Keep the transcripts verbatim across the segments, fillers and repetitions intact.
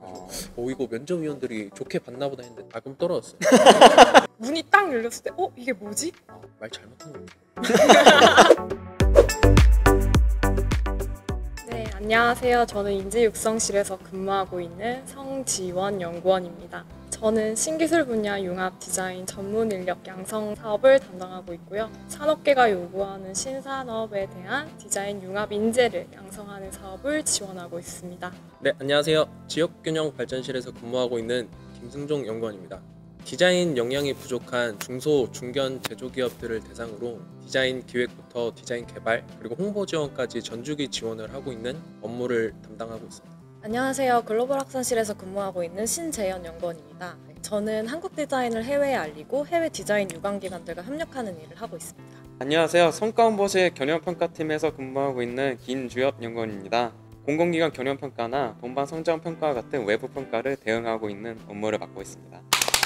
어, 어 이거 면접위원들이 좋게 봤나 보다 했는데 발금 떨어졌어요. 문이 딱 열렸을 때 어? 이게 뭐지? 아, 말 잘못한 거 같아요. 네, 안녕하세요. 저는 인재육성실에서 근무하고 있는 성지원 연구원입니다. 저는 신기술 분야 융합 디자인 전문 인력 양성 사업을 담당하고 있고요. 산업계가 요구하는 신산업에 대한 디자인 융합 인재를 양성하는 사업을 지원하고 있습니다. 네, 안녕하세요. 지역균형 발전실에서 근무하고 있는 김승종 연구원입니다. 디자인 역량이 부족한 중소, 중견 제조기업들을 대상으로 디자인 기획부터 디자인 개발, 그리고 홍보 지원까지 전주기 지원을 하고 있는 업무를 담당하고 있습니다. 안녕하세요. 글로벌 학산실에서 근무하고 있는 신재현 연구원입니다. 저는 한국 디자인을 해외에 알리고 해외 디자인 유관기관들과 협력하는 일을 하고 있습니다. 안녕하세요. 성과홍보실 경영평가팀에서 근무하고 있는 김주엽 연구원입니다. 공공기관 경영평가나 동반성장평가와 같은 외부 평가를 대응하고 있는 업무를 맡고 있습니다.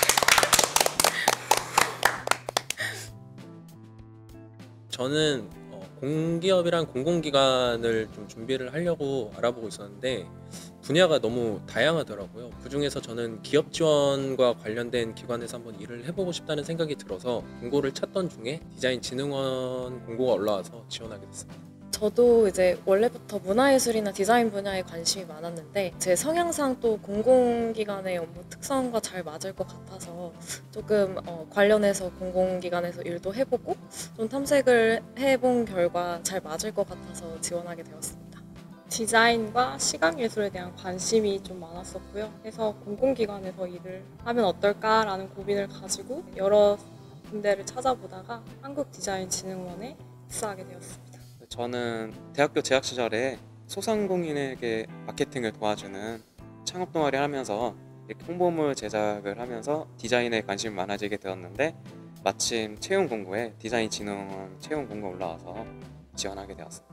저는 공기업이랑 공공기관을 좀 준비를 하려고 알아보고 있었는데 분야가 너무 다양하더라고요. 그 중에서 저는 기업 지원과 관련된 기관에서 한번 일을 해보고 싶다는 생각이 들어서 공고를 찾던 중에 디자인진흥원 공고가 올라와서 지원하게 됐습니다. 저도 이제 원래부터 문화예술이나 디자인 분야에 관심이 많았는데 제 성향상 또 공공기관의 업무 특성과 잘 맞을 것 같아서 조금 어, 관련해서 공공기관에서 일도 해보고 좀 탐색을 해본 결과 잘 맞을 것 같아서 지원하게 되었습니다. 디자인과 시각예술에 대한 관심이 좀 많았었고요. 그래서 공공기관에서 일을 하면 어떨까라는 고민을 가지고 여러 군데를 찾아보다가 한국디자인진흥원에 입사하게 되었습니다. 저는 대학교 재학 시절에 소상공인에게 마케팅을 도와주는 창업 동아리를 하면서 이렇게 홍보물 제작을 하면서 디자인에 관심이 많아지게 되었는데 마침 채용 공고에 디자인진흥원 채용 공고 올라와서 지원하게 되었습니다.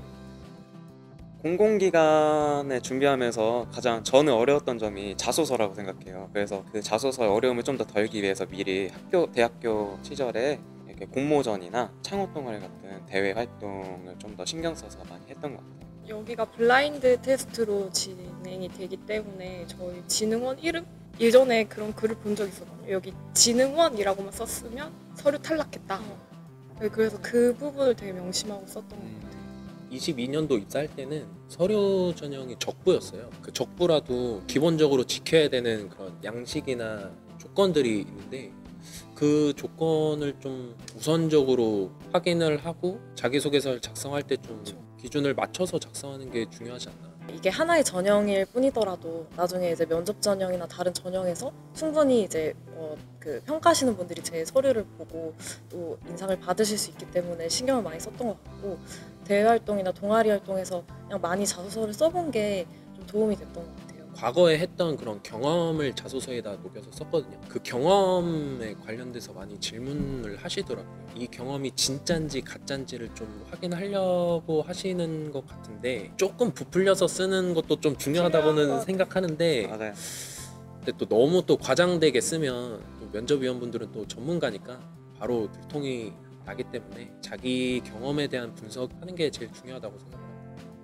공공기관에 준비하면서 가장 저는 어려웠던 점이 자소서라고 생각해요. 그래서 그 자소서의 어려움을 좀 더 덜기 위해서 미리 학교, 대학교 시절에 이렇게 공모전이나 창업 동아리 같은 대외 활동을 좀 더 신경 써서 많이 했던 것 같아요. 여기가 블라인드 테스트로 진행이 되기 때문에 저희 진흥원 이름? 예전에 그런 글을 본 적 있었거든요. 여기 진흥원이라고만 썼으면 서류 탈락했다. 그래서 그 부분을 되게 명심하고 썼던 것 같아요. 이십이 년도 입사할 때는 서류 전형이 적부였어요. 그 적부라도 기본적으로 지켜야 되는 그런 양식이나 조건들이 있는데 그 조건을 좀 우선적으로 확인을 하고 자기소개서를 작성할 때 좀 기준을 맞춰서 작성하는 게 중요하지 않나. 이게 하나의 전형일 뿐이더라도 나중에 이제 면접 전형이나 다른 전형에서 충분히 이제 어, 그 평가하시는 분들이 제 서류를 보고 또 인상을 받으실 수 있기 때문에 신경을 많이 썼던 것 같고 대외 활동이나 동아리 활동에서 그냥 많이 자소서를 써본 게 좀 도움이 됐던 것 같아요. 과거에 했던 그런 경험을 자소서에다 녹여서 썼거든요. 그 경험에 관련돼서 많이 질문을 하시더라고요. 이 경험이 진짠지 가짠지를 좀 확인하려고 하시는 것 같은데 조금 부풀려서 쓰는 것도 좀 중요하다고는 생각하는데 맞아요. 근데 또 너무 또 과장되게 쓰면 또 면접위원분들은 또 전문가니까 바로 들통이 나기 때문에 자기 경험에 대한 분석하는 게 제일 중요하다고 생각합니다.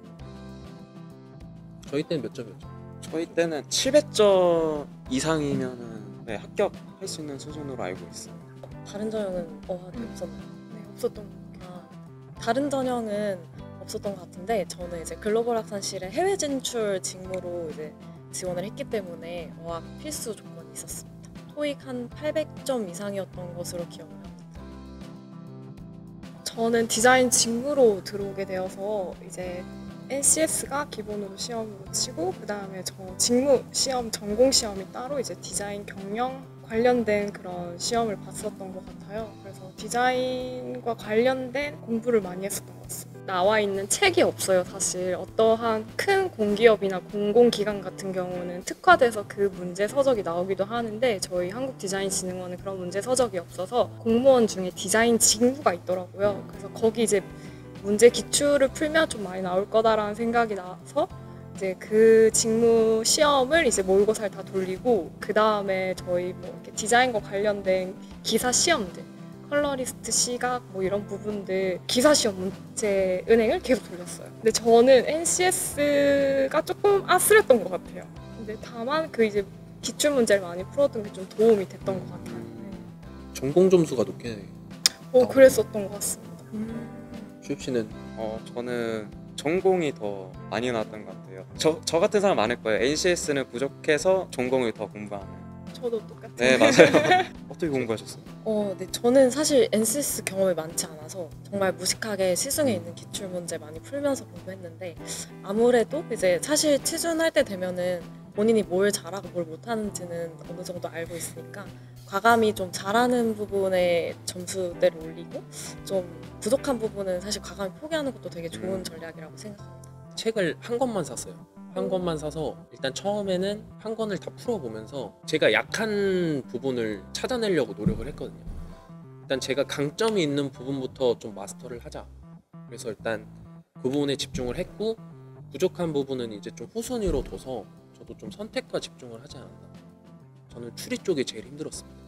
저희 때는 몇 점이었죠? 저희 때는 칠백 점 이상이면은 네, 합격할 수 있는 수준으로 알고 있습니다. 다른 전형은 어학이 없었나요? 네, 없었던 것 같아요. 아, 다른 전형은 없었던 것 같은데 저는 이제 글로벌 학산실에 해외 진출 직무로 이제 지원을 했기 때문에 어학 필수 조건이 있었습니다. 토익 한 팔백 점 이상이었던 것으로 기억합니다. 저는 디자인 직무로 들어오게 되어서 이제 엔씨에스가 기본으로 시험으로 치고 그 다음에 저 직무 시험 전공 시험이 따로 이제 디자인 경영 관련된 그런 시험을 봤었던 것 같아요. 그래서 디자인과 관련된 공부를 많이 했었던 것 같습니다. 나와 있는 책이 없어요. 사실 어떠한 큰 공기업이나 공공기관 같은 경우는 특화돼서 그 문제 서적이 나오기도 하는데 저희 한국디자인진흥원은 그런 문제 서적이 없어서 공무원 중에 디자인 직무가 있더라고요. 그래서 거기 이제 문제 기출을 풀면 좀 많이 나올 거다라는 생각이 나서 이제 그 직무 시험을 이제 모의고사를 다 돌리고 그 다음에 저희 뭐 이렇게 디자인과 관련된 기사 시험들, 컬러리스트, 시각 뭐 이런 부분들 기사 시험 문제 은행을 계속 돌렸어요. 근데 저는 엔씨에스가 조금 아슬했던 것 같아요. 있는데 다만 그 이제 기출 문제를 많이 풀었던 게 좀 도움이 됐던 것 같아요. 전공 점수가 높게. 어 그랬었던 것 같습니다. 주엽 씨는 어 저는 전공이 더 많이 나왔던 것 같아요. 저, 저 같은 사람 많을 거예요. 엔씨에스는 부족해서 전공을 더 공부하는. 저도 똑같아요. 네 맞아요. 어떻게 공부하셨어요? 어, 네, 저는 사실 엔씨에스 경험이 많지 않아서 정말 무식하게 시중에 있는 기출 문제 많이 풀면서 공부했는데 아무래도 이제 사실 취준할 때 되면은 본인이 뭘 잘하고 뭘 못하는지는 어느 정도 알고 있으니까 과감히 좀 잘하는 부분에 점수대를 올리고 좀 부족한 부분은 사실 과감히 포기하는 것도 되게 좋은 전략이라고 생각합니다. 책을 한 권만 샀어요. 한 권만 사서 일단 처음에는 한 권을 다 풀어보면서 제가 약한 부분을 찾아내려고 노력을 했거든요. 일단 제가 강점이 있는 부분부터 좀 마스터를 하자. 그래서 일단 그 부분에 집중을 했고 부족한 부분은 이제 좀 후순위로 둬서 저도 좀 선택과 집중을 하지 않았나. 저는 추리 쪽이 제일 힘들었습니다.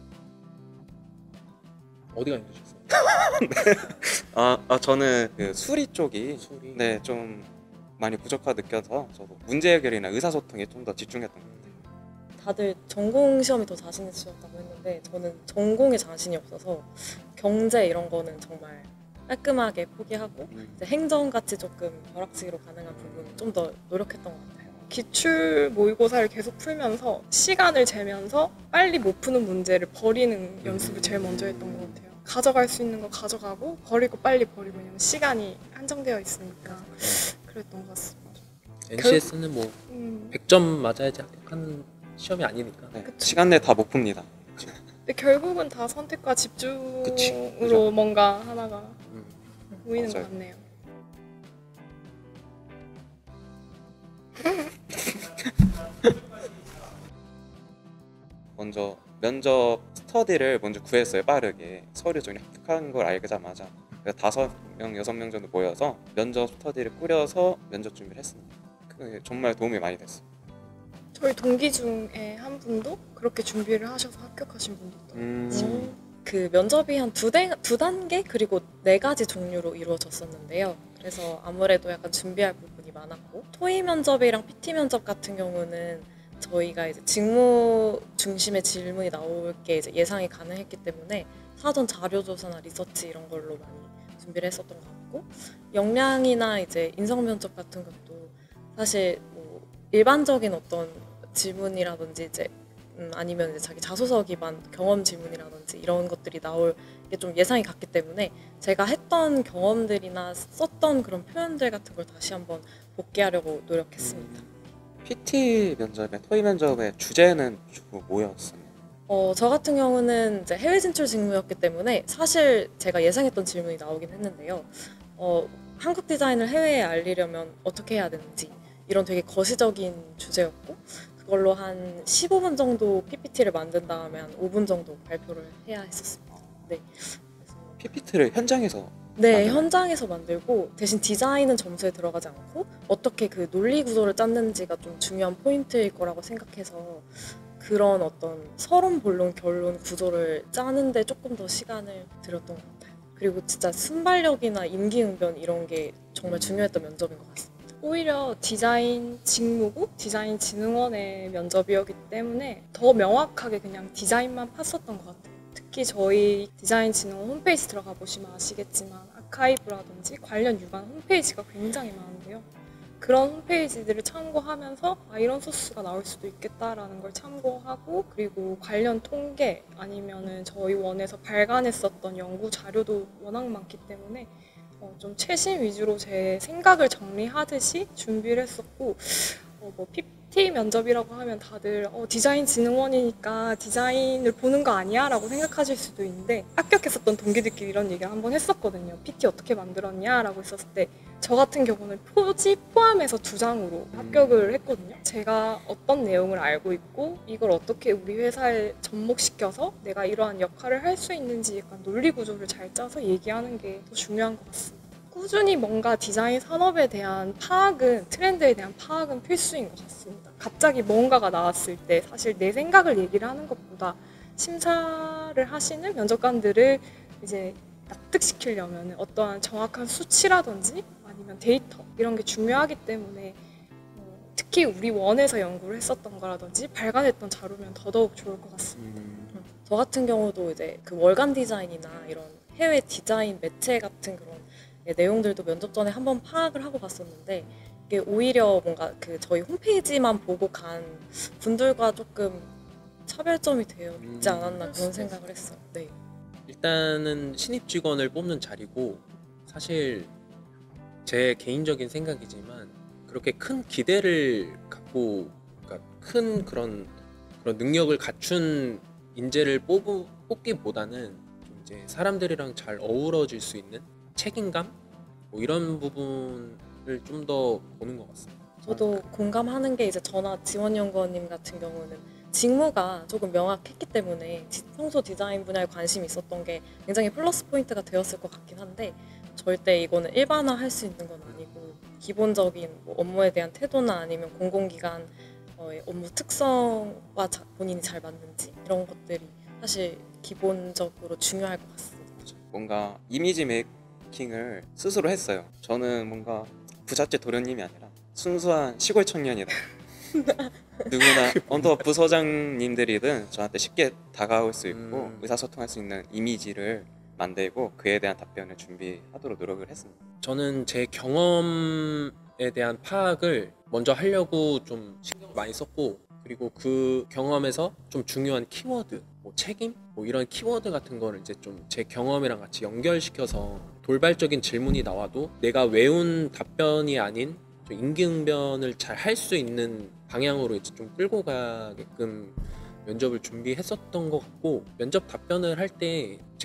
어디가 힘드셨어요? 아, 아 저는 그 수리 쪽이 수리. 네 좀 많이 부족하다 느껴서 저도 문제 해결이나 의사소통에 좀 더 집중했던 것 같아요. 다들 전공 시험이 더 자신 있으셨다고 했는데 저는 전공에 자신이 없어서 경제 이런 거는 정말 깔끔하게 포기하고 이제 행정같이 조금 벼락치기로 가능한 부분 좀 더 노력했던 것 같아요. 기출 모의고사를 계속 풀면서 시간을 재면서 빨리 못 푸는 문제를 버리는 연습을 제일 먼저 했던 것 같아요. 가져갈 수 있는 거 가져가고 버리고 빨리 버리고 왜냐면 시간이 한정되어 있으니까 그랬던 것 같습니다. 엔씨에스는 뭐 음, 백 점 맞아야지 합격하는 시험이 아니니까. 네, 그쵸. 시간 내에 다 못 풉니다. 근데 결국은 다 선택과 집중으로 그치, 그죠. 뭔가 하나가 음. 보이는 맞아요. 것 같네요. 먼저 면접 스터디를 먼저 구했어요. 빠르게 서류 전에 합격한 걸 알자마자 그래서 다섯 명 여섯 명 정도 모여서 면접 스터디를 꾸려서 면접 준비를 했습니다. 그게 정말 도움이 많이 됐어요. 저희 동기 중에 한 분도 그렇게 준비를 하셔서 합격하신 분도 있더라고요. 음. 그 면접이 한 두 두 단계 그리고 네 가지 종류로 이루어졌었는데요. 그래서 아무래도 약간 준비할 부분이 많았고 토의 면접이랑 피티 면접 같은 경우는 저희가 이제 직무 중심의 질문이 나올 게 이제 예상이 가능했기 때문에 사전 자료 조사나 리서치 이런 걸로 많이 준비를 했었던 것 같고 역량이나 이제 인성 면접 같은 것도 사실 뭐 일반적인 어떤 질문이라든지 이제 음, 아니면 이제 자기 자소서 기반 경험 질문이라든지 이런 것들이 나올 게 좀 예상이 갔기 때문에 제가 했던 경험들이나 썼던 그런 표현들 같은 걸 다시 한번 복귀하려고 노력했습니다. 피티 면접에 토의 면접의 주제는 주로 뭐였어요? 어, 저 같은 경우는 이제 해외 진출 직무였기 때문에 사실 제가 예상했던 질문이 나오긴 했는데요. 어, 한국 디자인을 해외에 알리려면 어떻게 해야 되는지 이런 되게 거시적인 주제였고 그걸로 한 십오 분 정도 피피티를 만든 다음에 한 오 분 정도 발표를 해야 했었습니다. 네. 그래서 피피티를 현장에서 네, 만드나요? 현장에서 만들고 대신 디자인은 점수에 들어가지 않고 어떻게 그 논리 구조를 짰는지가 좀 중요한 포인트일 거라고 생각해서 그런 어떤 서론, 본론, 결론 구조를 짜는데 조금 더 시간을 들였던 것 같아요. 그리고 진짜 순발력이나 임기응변 이런 게 정말 중요했던 면접인 것 같습니다. 오히려 디자인 직무고 디자인 진흥원의 면접이었기 때문에 더 명확하게 그냥 디자인만 팠었던 것 같아요. 특히 저희 디자인 진흥원 홈페이지 들어가 보시면 아시겠지만 아카이브라든지 관련 유관 홈페이지가 굉장히 많은데요. 그런 홈페이지들을 참고하면서 아, 이런 소스가 나올 수도 있겠다라는 걸 참고하고 그리고 관련 통계 아니면은 저희 원에서 발간했었던 연구 자료도 워낙 많기 때문에 어, 좀 최신 위주로 제 생각을 정리하듯이 준비를 했었고 어, 뭐 피티 면접이라고 하면 다들 어, 디자인 진흥원이니까 디자인을 보는 거 아니야? 라고 생각하실 수도 있는데 합격했었던 동기들끼리 이런 얘기를 한번 했었거든요. 피티 어떻게 만들었냐? 라고 했었을 때 저 같은 경우는 표지 포함해서 두 장으로 합격을 했거든요. 제가 어떤 내용을 알고 있고 이걸 어떻게 우리 회사에 접목시켜서 내가 이러한 역할을 할 수 있는지 약간 논리 구조를 잘 짜서 얘기하는 게 더 중요한 것 같습니다. 꾸준히 뭔가 디자인 산업에 대한 파악은, 트렌드에 대한 파악은 필수인 것 같습니다. 갑자기 뭔가가 나왔을 때 사실 내 생각을 얘기를 하는 것보다 심사를 하시는 면접관들을 이제 납득시키려면 어떠한 정확한 수치라든지 아니면 데이터 이런 게 중요하기 때문에 어, 특히 우리 원에서 연구를 했었던 거라든지 발간했던 자료면 더더욱 좋을 것 같습니다. 음, 저 같은 경우도 이제 그 월간 디자인이나 이런 해외 디자인 매체 같은 그런 예, 내용들도 면접 전에 한번 파악을 하고 봤었는데 이게 오히려 뭔가 그 저희 홈페이지만 보고 간 분들과 조금 차별점이 되어 있지 음. 않았나 그런 생각을 했어요. 네. 일단은 신입 직원을 뽑는 자리고 사실 제 개인적인 생각이지만 그렇게 큰 기대를 갖고 그러니까 큰 그런 그런 능력을 갖춘 인재를 뽑, 뽑기보다는 좀 이제 사람들이랑 잘 어우러질 수 있는 책임감 뭐 이런 부분을 좀 더 보는 것 같습니다. 저도 공감하는 게 이제 저나 지원연구원님 같은 경우는 직무가 조금 명확했기 때문에 지- 평소 디자인 분야에 관심이 있었던 게 굉장히 플러스 포인트가 되었을 것 같긴 한데 절대 이거는 일반화할 수 있는 건 아니고 기본적인 뭐 업무에 대한 태도나 아니면 공공기관 의 업무 특성과 자- 본인이 잘 맞는지 이런 것들이 사실 기본적으로 중요할 것 같습니다. 뭔가 이미지 메이킹을 스스로 했어요. 저는 뭔가 부잣집 도련님이 아니라 순수한 시골 청년이다. 누구나 언더 부서장님들이든 저한테 쉽게 다가올 수 있고 음. 의사소통할 수 있는 이미지를 만들고 그에 대한 답변을 준비하도록 노력을 했습니다. 저는 제 경험에 대한 파악을 먼저 하려고 좀 신경을 많이 썼고 그리고 그 경험에서 좀 중요한 키워드, 뭐 책임, 뭐 이런 키워드 같은 거를 이제 좀 제 경험이랑 같이 연결시켜서 돌발적인 질문이 나와도 내가 외운 답변이 아닌 좀 임기응변을 잘 할 수 있는 방향으로 이제 좀 끌고 가게끔 면접을 준비했었던 것 같고 면접 답변을 할 때 제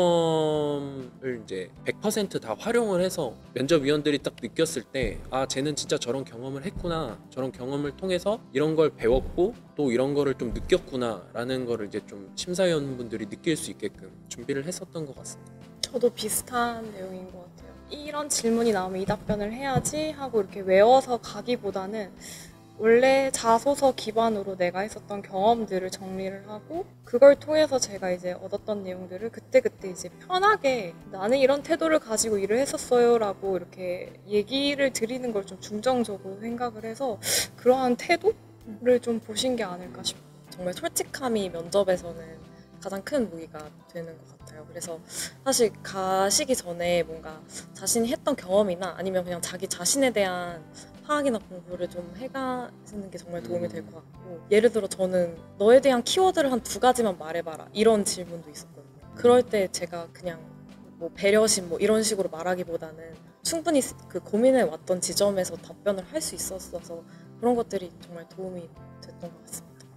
경험을 이제 백 퍼센트 다 활용을 해서 면접위원들이 딱 느꼈을 때 아 쟤는 진짜 저런 경험을 했구나 저런 경험을 통해서 이런 걸 배웠고 또 이런 거를 좀 느꼈구나 라는 거를 이제 좀 심사위원분들이 느낄 수 있게끔 준비를 했었던 것 같습니다. 저도 비슷한 내용인 것 같아요. 이런 질문이 나오면 이 답변을 해야지 하고 이렇게 외워서 가기보다는 원래 자소서 기반으로 내가 했었던 경험들을 정리를 하고 그걸 통해서 제가 이제 얻었던 내용들을 그때그때 이제 편하게 나는 이런 태도를 가지고 일을 했었어요 라고 이렇게 얘기를 드리는 걸 좀 중정적으로 생각을 해서 그러한 태도를 좀 보신 게 아닐까 싶어요. 정말 솔직함이 면접에서는 가장 큰 무기가 되는 것 같아요. 그래서 사실 가시기 전에 뭔가 자신이 했던 경험이나 아니면 그냥 자기 자신에 대한 파악이나 공부를 좀 해가시는 게 정말 도움이 될 것 같고 예를 들어 저는 너에 대한 키워드를 한 두 가지만 말해봐라 이런 질문도 있었거든요. 그럴 때 제가 그냥 뭐 배려심 뭐 이런 식으로 말하기보다는 충분히 그 고민해 왔던 지점에서 답변을 할 수 있었어서 그런 것들이 정말 도움이 됐던 것 같습니다.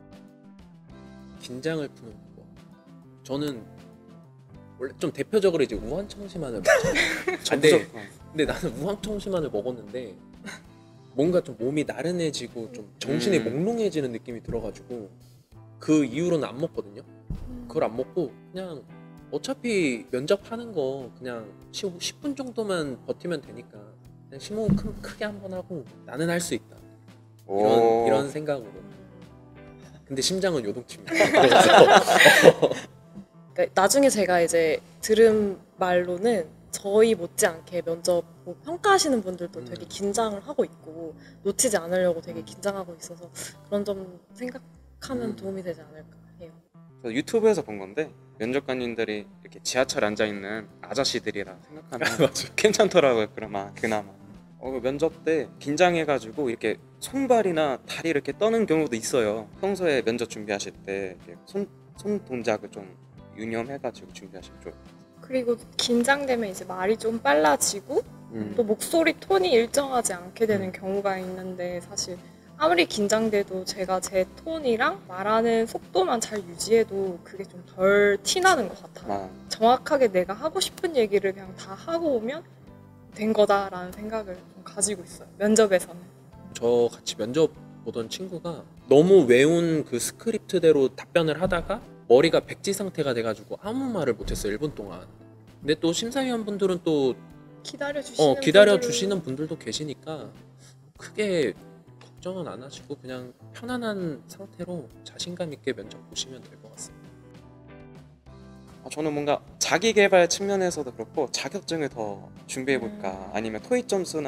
긴장을 푸는 거. 저는 원래 좀 대표적으로 이제 우황청심환을 먹잖아요. 근데, 무조건. 근데 나는 우황청심환을 먹었는데 뭔가 좀 몸이 나른해지고 좀 정신이 음. 몽롱해지는 느낌이 들어가지고 그 이후로는 안 먹거든요. 그걸 안 먹고 그냥 어차피 면접하는 거 그냥 십 분 정도만 버티면 되니까 그냥 심호흡 크, 크게 한번 하고 나는 할 수 있다. 이런, 오. 이런 생각으로. 근데 심장은 요동칩니다. 들어가서. 그러니까 나중에 제가 이제 들은 말로는 저희 못지않게 면접 뭐 평가하시는 분들도 음. 되게 긴장을 하고 있고 놓치지 않으려고 되게 긴장하고 있어서 그런 점 생각하면 음. 도움이 되지 않을까 해요. 저 유튜브에서 본 건데 면접관님들이 이렇게 지하철에 앉아 있는 아저씨들이라 생각하면 맞아. 괜찮더라고요. 그나마 그나마 어, 면접 때 긴장해가지고 이렇게 손발이나 다리 이렇게 떠는 경우도 있어요. 평소에 면접 준비하실 때 이렇게 손, 손 동작을 좀 유념해가지고 준비하시면 좋아요. 그리고 긴장되면 이제 말이 좀 빨라지고 음. 또 목소리 톤이 일정하지 않게 되는 음. 경우가 있는데 사실 아무리 긴장돼도 제가 제 톤이랑 말하는 속도만 잘 유지해도 그게 좀 덜 티나는 것 같아요. 아, 정확하게 내가 하고 싶은 얘기를 그냥 다 하고 오면 된 거다라는 생각을 좀 가지고 있어요. 면접에서는. 저 같이 면접 보던 친구가 너무 외운 그 스크립트대로 답변을 하다가 머리가 백지 상태가 돼가지고 아무 말을 못했어요. 일 분 동안. 근데 또 심사위원분들은 또 기다려 주시는 어, 기다려 주시는 분들도 계시니까 크게 걱정은 안 하시고 그냥 편안한 상태로 자신감 있게 면접 보시면 될 것 같습니다. 아, 저는 뭔가 자기 개발 측면에서도 그렇고 자격증을 더 준비해 볼까 음. 아니면 토익 점수나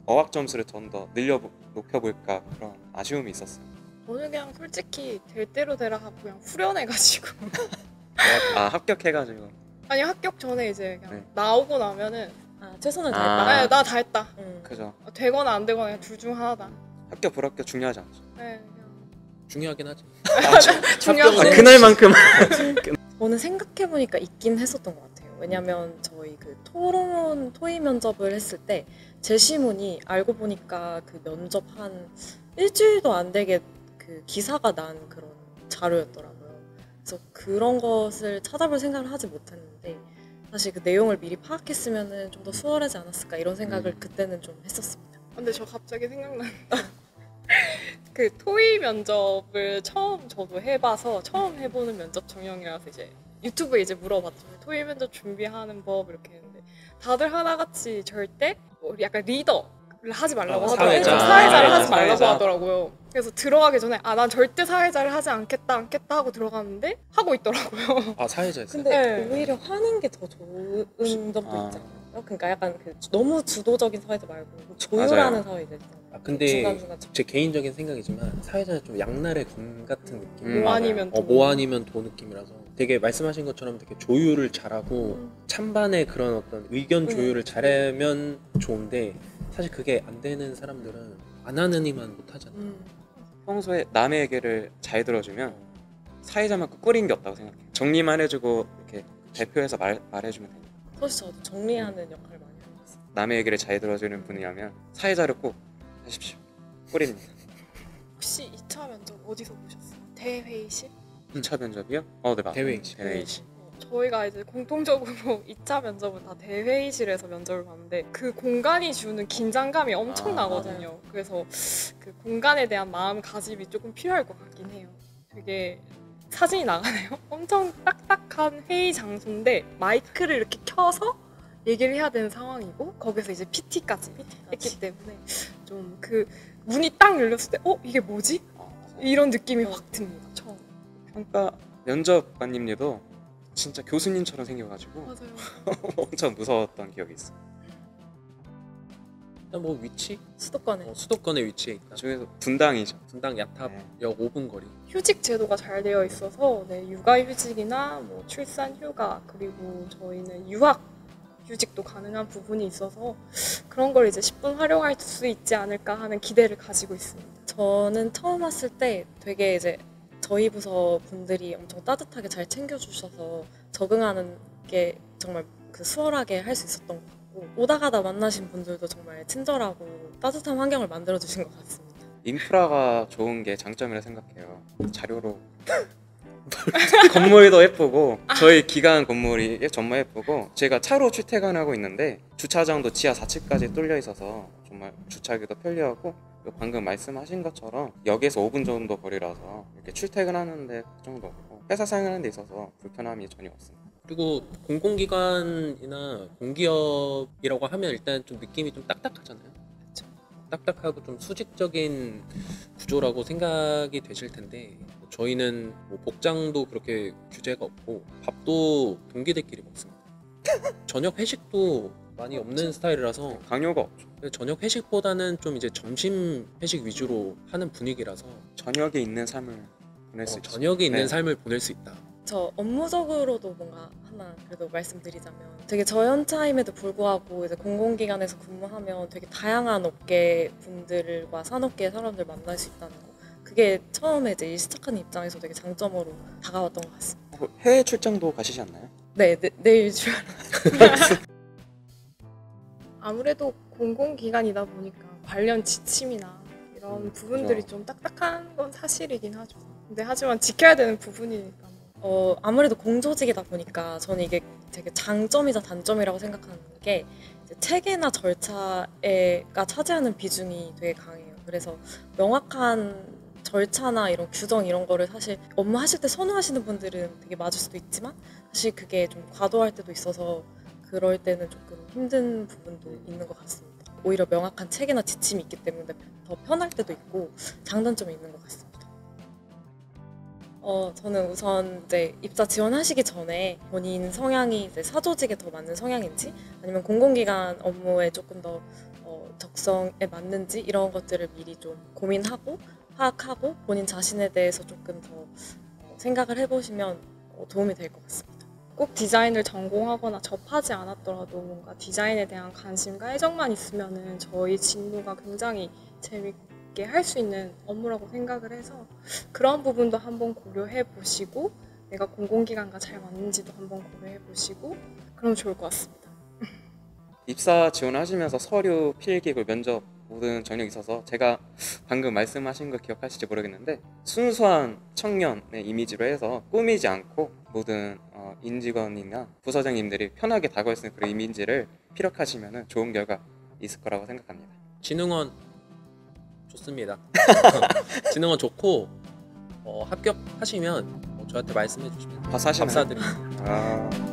어학 점수를 좀 더 늘려 높여볼까 그런 아쉬움이 있었어요. 저는 그냥 솔직히 될 대로 되라 하고 그냥 후련해가지고 아 합격해가지고 아니 합격 전에 이제 그냥 네. 나오고 나면은 아, 최선을 아. 다했다. 나 다 했다. 음. 그죠. 되거나 안 되거나 둘 중 하나다. 합격 불합격 중요하지 않죠. 네, 그냥 중요하긴 하지. 중요한 아, 건 그날만큼 저는 생각해보니까 있긴 했었던 것 같아요. 왜냐면 저희 그 토론 토의 면접을 했을 때 제시문이 알고 보니까 그 면접 한 일주일도 안 되게 그 기사가 난 그런 자료였더라고요. 그래서 그런 것을 찾아볼 생각을 하지 못했는데 사실 그 내용을 미리 파악했으면은 좀 더 수월하지 않았을까 이런 생각을 음. 그때는 좀 했었습니다. 근데 저 갑자기 생각나는 그 토의 면접을 처음 저도 해봐서 처음 해보는 면접 전형이라서 이제 유튜브에 이제 물어봤죠. 토의 면접 준비하는 법 이렇게 했는데 다들 하나같이 절대 뭐 약간 리더를 하지 말라고 어, 하더라고요. 사회자. 사회자를 아, 하지 말라고 사회자. 하더라고요. 그래서 들어가기 전에 아 난 절대 사회자를 하지 않겠다 않겠다 하고 들어갔는데 하고 있더라고요. 아 사회자였어요. 근데 네. 오히려 하는 게 더 좋은 점도 아. 있잖아요. 그러니까 약간 그 너무 주도적인 사회자 말고 조율하는 사회자 있잖아요. 아, 근데 중간중간 제 개인적인 생각이지만 사회자는 좀 양날의 검 같은 느낌. 음, 뭐 아니면 어, 또 뭐 아니면 도 느낌이라서 되게 말씀하신 것처럼 되게 조율을 잘하고 음. 찬반의 그런 어떤 의견 음. 조율을 잘하면 좋은데 사실 그게 안 되는 사람들은 안 하는 이만 못 하잖아. 음. 평소에 남의 얘기를 잘 들어주면 사회자만큼 꿀인 게 없다고 생각해요. 정리만 해주고 이렇게 대표해서 말, 말해주면 돼요. 사실 저도 정리하는 역할을 많이 하고 있어요. 남의 얘기를 잘 들어주는 분이라면 사회자를 꼭 하십시오. 꿀입니다. 혹시 이 차 면접 어디서 보셨어요? 대회의실? 이 차 면접이요? 어, 네, 맞아요. 대회의실. 대회의실. 저희가 이제 공통적으로 이 차 면접은 다 대회의실에서 면접을 봤는데 그 공간이 주는 긴장감이 엄청나거든요. 맞아요. 그래서 그 공간에 대한 마음가짐이 조금 필요할 것 같긴 해요. 되게 사진이 나가네요. 엄청 딱딱한 회의 장소인데 마이크를 이렇게 켜서 얘기를 해야 되는 상황이고 거기서 이제 피티까지 했기 때문에 좀 그 문이 딱 열렸을 때 어? 이게 뭐지? 어, 맞아요. 이런 느낌이 확 듭니다. 처음. 평가 면접관님들도 진짜 교수님처럼 생겨가지고 맞아요. 엄청 무서웠던 기억이 있어요. 일단 뭐 위치? 수도권에 어, 수도권에 위치해 있다. 중에서 분당이죠. 분당 야탑역 네. 오 분 거리. 휴직 제도가 잘 되어 있어서 네, 육아휴직이나 뭐 출산 휴가 그리고 저희는 유학 휴직도 가능한 부분이 있어서 그런 걸 이제 십 분 활용할 수 있지 않을까 하는 기대를 가지고 있습니다. 저는 처음 왔을 때 되게 이제 저희 부서 분들이 엄청 따뜻하게 잘 챙겨주셔서 적응하는 게 정말 그 수월하게 할 수 있었던 것 같고 오다 가다 만나신 분들도 정말 친절하고 따뜻한 환경을 만들어 주신 것 같습니다. 인프라가 좋은 게 장점이라 생각해요. 자료로 건물도 예쁘고 저희 기관 건물이 정말 예쁘고 제가 차로 출퇴근하고 있는데 주차장도 지하 사 층까지 뚫려 있어서 정말 주차하기도 편리하고 그리고 방금 말씀하신 것처럼 역에서 오 분 정도 거리라서 이렇게 출퇴근하는데 걱정도 없고 회사 사용하는 데 있어서 불편함이 전혀 없습니다. 그리고 공공기관이나 공기업이라고 하면 일단 좀 느낌이 좀 딱딱하잖아요. 딱딱하고 좀 수직적인 구조라고 생각이 되실 텐데 뭐 저희는 뭐 복장도 그렇게 규제가 없고 밥도 동기들끼리 먹습니다. 저녁 회식도 많이 없는 스타일이라서 강요가 없죠. 저녁 회식보다는 좀 이제 점심 회식 위주로 하는 분위기라서 저녁에 있는 삶을 보낼 수 어, 있죠. 저녁에 있는 네. 삶을 보낼 수 있다. 저 업무적으로도 뭔가 하나 그래도 말씀드리자면 되게 저연차임에도 불구하고 이제 공공기관에서 근무하면 되게 다양한 업계 분들과 산업계의 사람들 만날 수 있다는 거 그게 처음에 이제 일 시작하는 입장에서 되게 장점으로 다가왔던 것 같습니다. 어, 해외 출장도 가시지 않나요? 네, 네 내일 주 아무래도 공공기관이다 보니까 관련 지침이나 이런 음, 부분들이 그죠. 좀 딱딱한 건 사실이긴 하죠. 근데 하지만 지켜야 되는 부분이니까 뭐. 어, 아무래도 공조직이다 보니까 저는 이게 되게 장점이자 단점이라고 생각하는 게 이제 체계나 절차가 차지하는 비중이 되게 강해요. 그래서 명확한 절차나 이런 규정 이런 거를 사실 업무하실 때 선호하시는 분들은 되게 맞을 수도 있지만 사실 그게 좀 과도할 때도 있어서 그럴 때는 조금 힘든 부분도 있는 것 같습니다. 오히려 명확한 체계나 지침이 있기 때문에 더 편할 때도 있고 장단점이 있는 것 같습니다. 어, 저는 우선 이제 입사 지원하시기 전에 본인 성향이 이제 사조직에 더 맞는 성향인지 아니면 공공기관 업무에 조금 더 어, 적성에 맞는지 이런 것들을 미리 좀 고민하고 파악하고 본인 자신에 대해서 조금 더 어, 생각을 해보시면 어, 도움이 될 것 같습니다. 꼭 디자인을 전공하거나 접하지 않았더라도 뭔가 디자인에 대한 관심과 애정만 있으면은 저희 직무가 굉장히 재밌게 할 수 있는 업무라고 생각을 해서 그런 부분도 한번 고려해 보시고 내가 공공기관과 잘 맞는지도 한번 고려해 보시고 그럼 좋을 것 같습니다. 입사 지원하시면서 서류, 필기, 그리고 면접 모든 전형이 있어서 제가 방금 말씀하신 거 기억하실지 모르겠는데 순수한 청년의 이미지로 해서 꾸미지 않고 모든 어, 인직원이나 부서장님들이 편하게 다가올 수 있는 그런 이미지를 피력하시면 좋은 결과 있을 거라고 생각합니다. 진흥원 좋습니다. 진흥원 좋고 어, 합격하시면 어, 저한테 말씀해 주시면 다 사시나요? 감사드립니다. 아...